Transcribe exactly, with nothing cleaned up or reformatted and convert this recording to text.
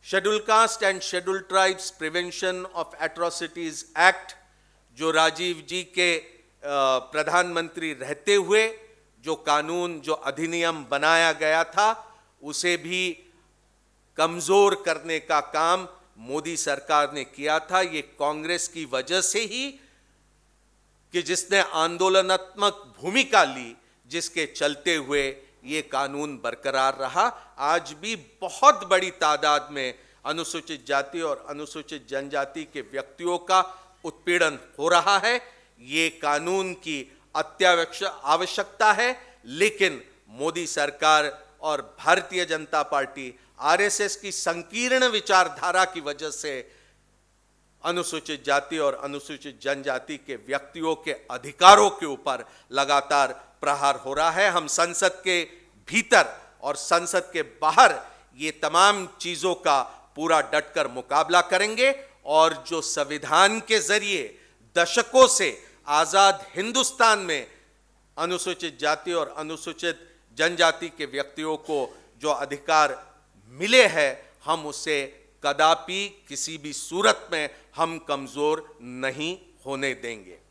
Schedule caste and schedule tribes prevention of atrocities act, जो राजीव जी के प्रधानमंत्री रहते हुए जो कानून, जो अधिनियम बनाया गया था, उसे भी कमजोर करने का काम मोदी सरकार ने किया था। ये कांग्रेस की वजह से ही, कि जिसने आंदोलनात्मक भूमिका ली, जिसके चलते हुए ये कानून बरकरार रहा। आज भी बहुत बड़ी तादाद में अनुसूचित जाति और अनुसूचित जनजाति के व्यक्तियों का उत्पीड़न हो रहा है। ये कानून की अत्यावश्यक आवश्यकता है, लेकिन मोदी सरकार और भारतीय जनता पार्टी आरएसएस की संकीर्ण विचारधारा की वजह से अनुसूचित जाति और अनुसूचित जनजाति के व्यक्तियों के अधिकारों के ऊपर लगातार प्रहार हो रहा है। हम संसद के भीतर और संसद के बाहर ये तमाम चीजों का पूरा डटकर मुकाबला करेंगे और जो संविधान के जरिए दशकों से आजाद हिंदुस्तान में अनुसूचित जाति और अनुसूचित जनजाति के व्यक्तियों को जो अधिकार मिले हैं, हम उसे कदापि किसी भी सूरत में हम कमजोर नहीं होने देंगे।